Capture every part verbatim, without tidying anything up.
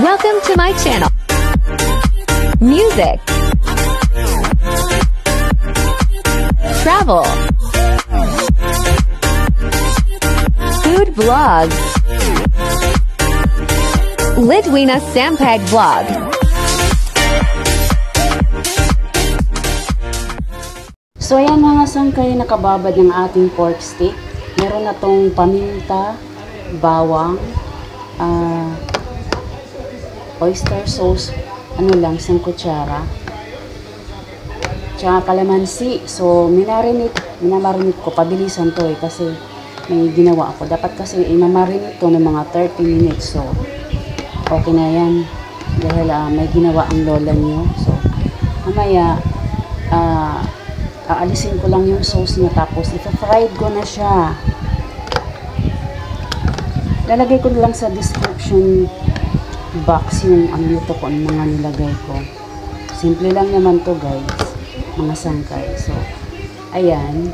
Welcome to my channel. Music, travel, food vlog, Litwina Sampag vlog. So ayan mga sangkay, nakababad ng ating pork steak. Meron na tong paminta, bawang, uh, oyster sauce, ano lang, isang kutsara, tsaka kalamansi. So minarinate, minamarinate ko, pabilisan to eh, kasi may ginawa ako. Dapat kasi imamarinate to ng mga thirty minutes. So okay na yan, dahil uh, may ginawa ang lola nyo. So mamaya, ah, uh, aalisin ko lang yung sauce niya, tapos ipa-fried ko na siya. Lalagay ko lang sa description box yung ang luto ko, ang mga nilagay ko. Simple lang naman to guys, mga sangkay. So ayan,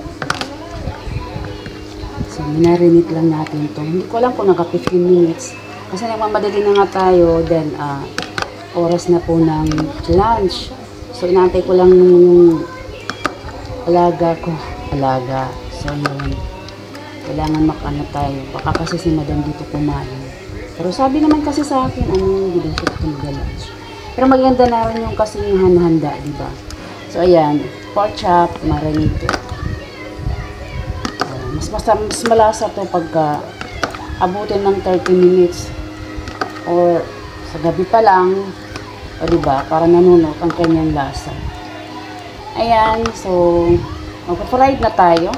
so minarinate lang natin to. Hindi ko alam kung naka fifteen minutes kasi nagmamadali na nga tayo. Then uh, oras na po ng lunch, so inaantay ko lang yung alaga ko, alaga. So yun, kailangan makano tayo, baka kasi si madam dito kumain. Pero sabi naman kasi sa akin, ano, hindi ko ito mag-lunch. Pero maganda na rin yung kasi yung handa, diba? So ayan, pork chop, marinate. Uh, mas, mas, mas malasa to pagka abutin ng thirty minutes or sa gabi pa lang, o diba, para nanunot ang kanyang lasa. Ayan, so mag-fried na tayo.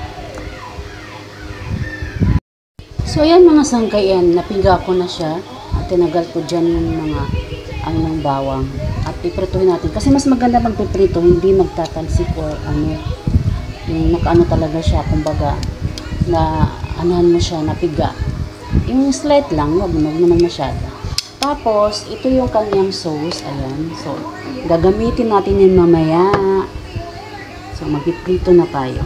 So ayan mga sangkay, yan, napiga ko na siya at tinagal ko dyan yung mga ang ng bawang at piprituhin natin, kasi mas maganda magpiprito, hindi magtatalsik or ano, yung nakaano talaga siya, kumbaga na anahan mo siya, napiga, yung slight lang, wag naman masyado. Tapos ito yung kanyang sauce. Ayan, so gagamitin natin yun mamaya. So magpiprito na tayo.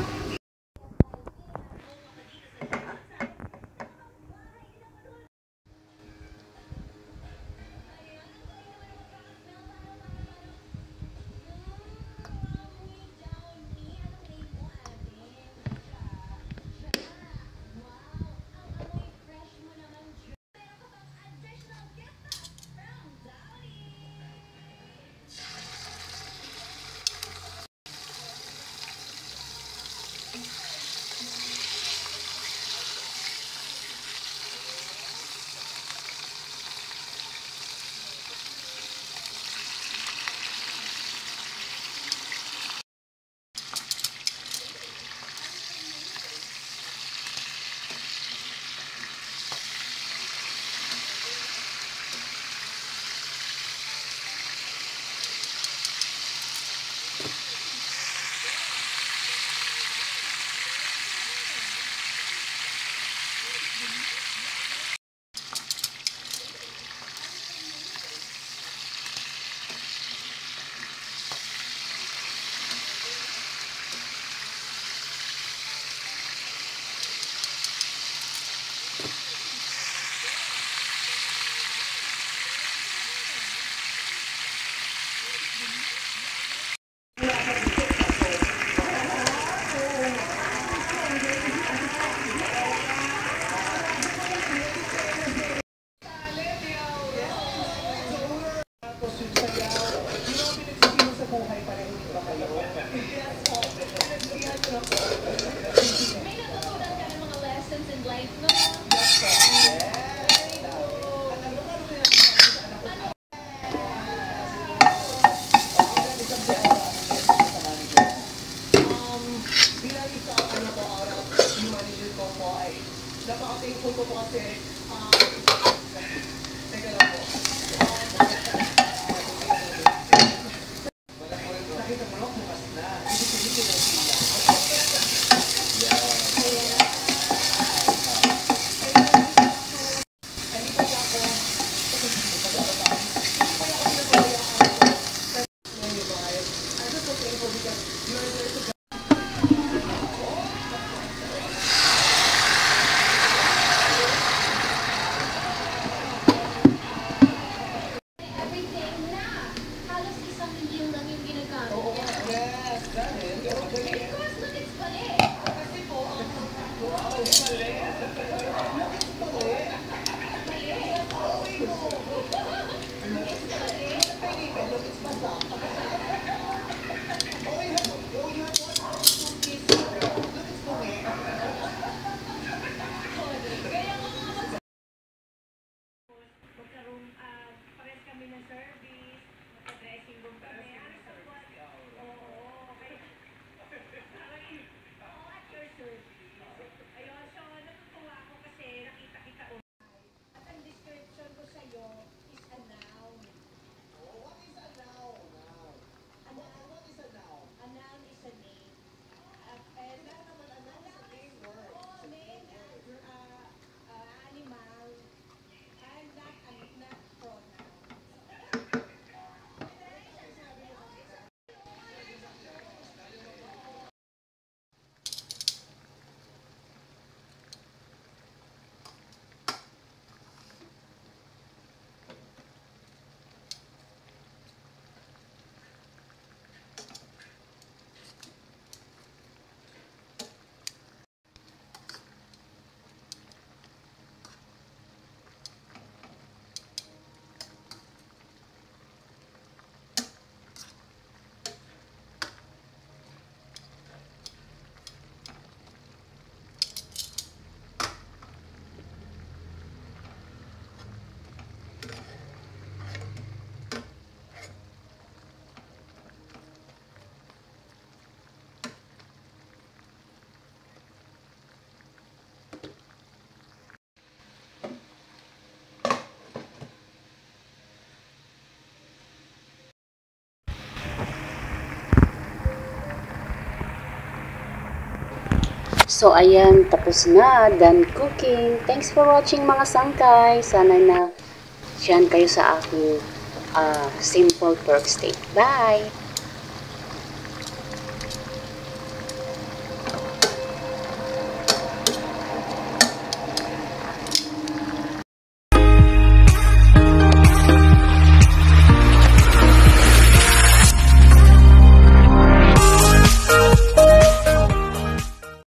So, ayan, tapos na. Done cooking. Thanks for watching mga sangkay. Sana na siyan kayo sa aking uh, simple pork steak. Bye!